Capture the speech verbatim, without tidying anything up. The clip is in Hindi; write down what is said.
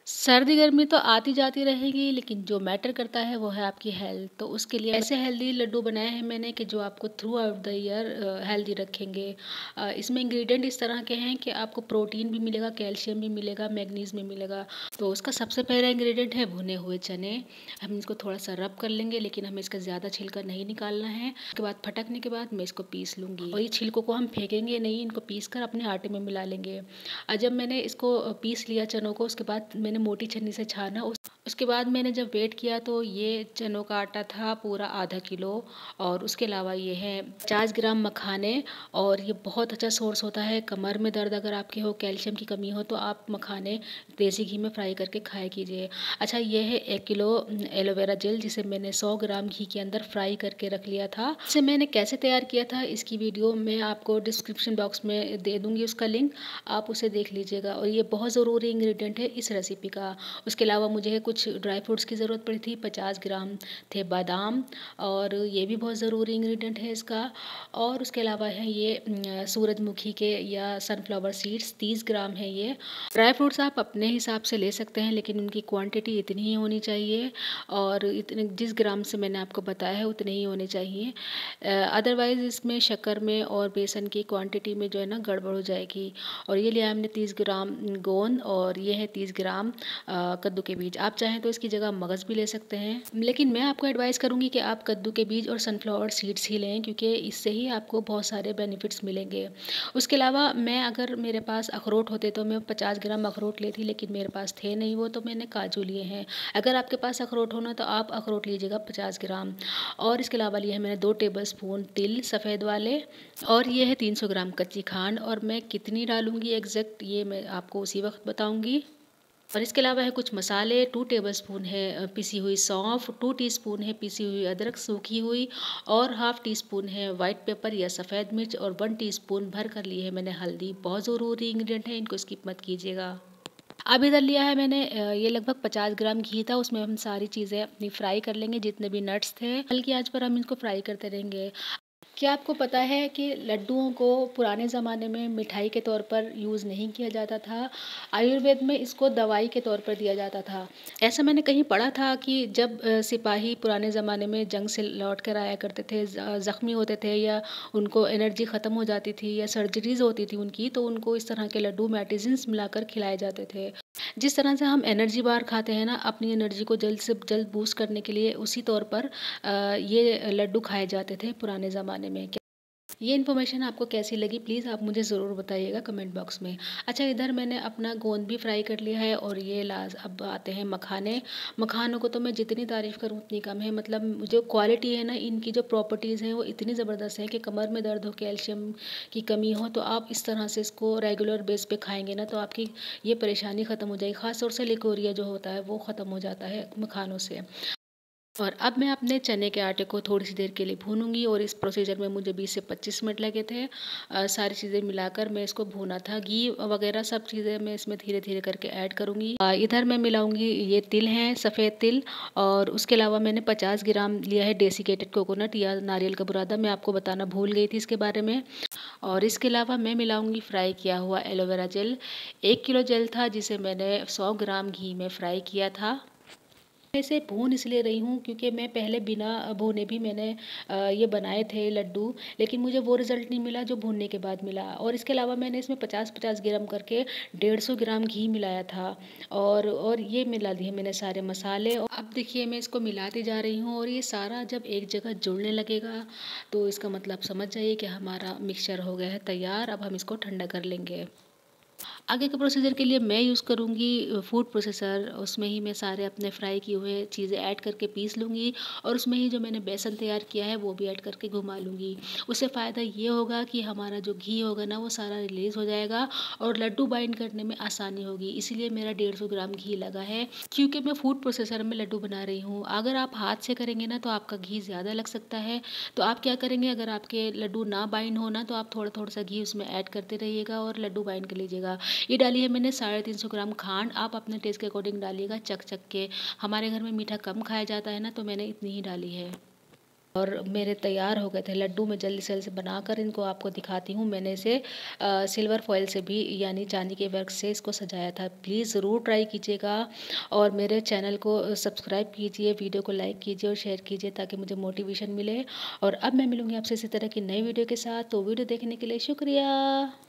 सर्दी गर्मी तो आती जाती रहेगी, लेकिन जो मैटर करता है वो है आपकी हेल्थ। तो उसके लिए ऐसे हेल्दी लड्डू बनाए हैं मैंने कि जो आपको throughout the year healthy रखेंगे। अ, इसमें इंग्रेडिएंट इस तरह के हैं कि आपको प्रोटीन भी मिलेगा, कैल्शियम भी मिलेगा, मैग्नीज भी मिलेगा। तो उसका सबसे पहला इंग्रेडिएंट है भुने हुए चने। हम इसको थोड़ा सा रब कर लेंगे, लेकिन हमें इसका ज़्यादा छिलका नहीं निकालना है। उसके बाद फटकने के बाद मैं इसको पीस लूँगी, और ये छिलकों को हम फेंकेंगे नहीं, इनको पीस कर अपने आटे में मिला लेंगे। और जब मैंने इसको पीस लिया चनों को, उसके बाद मैंने मोटी छन्नी से छाना। उस उसके बाद मैंने जब वेट किया तो ये चनों का आटा था पूरा आधा किलो। और उसके अलावा ये है पचास ग्राम मखाने। और ये बहुत अच्छा सोर्स होता है कमर में दर्द अगर आपके हो, कैल्शियम की कमी हो, तो आप मखाने देसी घी में फ्राई करके खाया कीजिए। अच्छा, ये है एक किलो एलोवेरा जेल, जिसे मैंने सौ ग्राम घी के अंदर फ्राई करके रख लिया था। इसे मैंने कैसे तैयार किया था इसकी वीडियो मैं आपको डिस्क्रिप्शन बॉक्स में दे दूंगी, उसका लिंक आप उसे देख लीजिएगा। और ये बहुत ज़रूरी इंग्रेडिएंट है इस रेसिपी का। उसके अलावा मुझे कुछ ड्राई फ्रूट्स की ज़रूरत पड़ी थी, पचास ग्राम थे बादाम, और ये भी बहुत ज़रूरी इंग्रेडिएंट है इसका। और उसके अलावा है ये अ, सूरजमुखी के या सनफ्लावर सीड्स, तीस ग्राम है ये। ड्राई फ्रूट्स आप अपने हिसाब से ले सकते हैं, लेकिन उनकी क्वांटिटी इतनी ही होनी चाहिए, और इतने जिस ग्राम से मैंने आपको बताया है उतने ही होने चाहिए। अदरवाइज़ इसमें शक्कर में और बेसन की क्वांटिटी में जो है ना गड़बड़ हो जाएगी। और ये लिया हमने तीस ग्राम गोंद, और ये है तीस ग्राम अ, कद्दू के बीज। आप चाहें तो इसकी जगह मगज़ भी ले सकते हैं, लेकिन मैं आपको एडवाइस करूंगी कि आप कद्दू के बीज और सनफ्लावर सीड्स ही लें, क्योंकि इससे ही आपको बहुत सारे बेनिफिट्स मिलेंगे। उसके अलावा मैं अगर मेरे पास अखरोट होते तो मैं पचास ग्राम अखरोट लेती, लेकिन मेरे पास थे नहीं वो, तो मैंने काजू लिए हैं। अगर आपके पास अखरोट होना तो आप अखरोट लीजिएगा पचास ग्राम। और इसके अलावा लिए हैं मैंने दो टेबल स्पून तिल सफ़ेद वाले, और ये है तीन सौ ग्राम कच्ची खांड। और मैं कितनी डालूंगी एग्जैक्ट ये मैं आपको उसी वक्त बताऊंगी। और इसके अलावा है कुछ मसाले, टू टेबलस्पून है अ, पिसी हुई सौंफ, टू टीस्पून है पिसी हुई अदरक सूखी हुई, और हाफ टी स्पून है वाइट पेपर या सफ़ेद मिर्च, और वन टीस्पून भर कर लिए है मैंने हल्दी। बहुत ज़रूरी इंग्रेडिएंट है, इनको स्किप मत कीजिएगा। अब इधर लिया है मैंने अ, ये लगभग पचास ग्राम घी था, उसमें हम सारी चीज़ें अपनी फ्राई कर लेंगे, जितने भी नट्स थे हल्की आंच पर हम इनको फ्राई करते रहेंगे। क्या आपको पता है कि लड्डुओं को पुराने ज़माने में मिठाई के तौर पर यूज़ नहीं किया जाता था। आयुर्वेद में इसको दवाई के तौर पर दिया जाता था। ऐसा मैंने कहीं पढ़ा था कि जब अ, सिपाही पुराने ज़माने में जंग से लौट कर आया करते थे, ज- ज़ख्मी होते थे, या उनको एनर्जी ख़त्म हो जाती थी, या सर्जरीज होती थी उनकी, तो उनको इस तरह के लड्डू मेडिसिन्स मिलाकर खिलाए जाते थे। जिस तरह से हम एनर्जी बार खाते हैं ना अपनी एनर्जी को जल्द से जल्द बूस्ट करने के लिए, उसी तौर पर अ, ये लड्डू खाए जाते थे पुराने ज़माने में। ये इन्फॉर्मेशन आपको कैसी लगी प्लीज़ आप मुझे ज़रूर बताइएगा कमेंट बॉक्स में। अच्छा, इधर मैंने अपना गोंद भी फ्राई कर लिया है, और ये लाज अब आते हैं मखाने। मखानों को तो मैं जितनी तारीफ़ करूँ उतनी कम है। मतलब जो क्वालिटी है ना, इनकी जो प्रॉपर्टीज़ हैं वो इतनी ज़बरदस्त हैं कि कमर में दर्द हो, कैल्शियम की कमी हो, तो आप इस तरह से इसको रेगुलर बेस पे खाएंगे ना, तो आपकी ये परेशानी ख़त्म हो जाएगी। ख़ास तौर से लिकोरिया जो होता है वो ख़त्म हो जाता है मखानों से। और अब मैं अपने चने के आटे को थोड़ी सी देर के लिए भूनूंगी, और इस प्रोसीजर में मुझे बीस से पच्चीस मिनट लगे थे। अ, सारी चीज़ें मिलाकर मैं इसको भूना था, घी वगैरह सब चीज़ें मैं इसमें धीरे धीरे करके ऐड करूंगी। अ, इधर मैं मिलाऊंगी ये तिल हैं, सफ़ेद तिल। और उसके अलावा मैंने पचास ग्राम लिया है डेसिकेटेड कोकोनट या नारियल का बुरादा, मैं आपको बताना भूल गई थी इसके बारे में। और इसके अलावा मैं मिलाऊंगी फ्राई किया हुआ एलोवेरा जेल। एक किलो जेल था, जिसे मैंने सौ ग्राम घी में फ्राई किया था। मैं इसे भून इसलिए रही हूँ क्योंकि मैं पहले बिना भुने भी मैंने अ, ये बनाए थे लड्डू, लेकिन मुझे वो रिज़ल्ट नहीं मिला जो भूनने के बाद मिला। और इसके अलावा मैंने इसमें पचास पचास ग्राम करके डेढ़ सौ ग्राम घी मिलाया था। और और ये मिला दिए मैंने सारे मसाले। और अब देखिए मैं इसको मिलाती जा रही हूँ, और ये सारा जब एक जगह जुड़ने लगेगा तो इसका मतलब समझ जाइए कि हमारा मिक्सचर हो गया है तैयार। अब हम इसको ठंडा कर लेंगे। आगे के प्रोसीजर के लिए मैं यूज़ करूँगी फूड प्रोसेसर। उसमें ही मैं सारे अपने फ्राई किए हुए चीज़ें ऐड करके पीस लूँगी, और उसमें ही जो मैंने बेसन तैयार किया है वो भी ऐड करके घुमा लूँगी। उससे फ़ायदा ये होगा कि हमारा जो घी होगा ना वो सारा रिलीज़ हो जाएगा, और लड्डू बाइंड करने में आसानी होगी। इसीलिए मेरा डेढ़ सौ ग्राम घी लगा है, क्योंकि मैं फूड प्रोसेसर में लड्डू बना रही हूँ। अगर आप हाथ से करेंगे ना तो आपका घी ज़्यादा लग सकता है। तो आप क्या करेंगे, अगर आपके लड्डू ना बाइंड होना तो आप थोड़ा थोड़ा सा घी उसमें ऐड करते रहिएगा और लड्डू बाइंड कर लीजिएगा। ये डाली है मैंने साढ़े तीन सौ ग्राम खांड। आप अपने टेस्ट के अकॉर्डिंग डालिएगा, चख चख के। हमारे घर में मीठा कम खाया जाता है ना, तो मैंने इतनी ही डाली है। और मेरे तैयार हो गए थे लड्डू। मैं जल्दी से जल्दी बनाकर इनको आपको दिखाती हूँ। मैंने इसे अ, सिल्वर फॉइल से भी यानी चांदी के वर्क से इसको सजाया था। प्लीज़ ज़रूर ट्राई कीजिएगा और मेरे चैनल को सब्सक्राइब कीजिए, वीडियो को लाइक कीजिए और शेयर कीजिए ताकि मुझे मोटिवेशन मिले। और अब मैं मिलूँगी आपसे इसी तरह की नई वीडियो के साथ। तो वीडियो देखने के लिए शुक्रिया।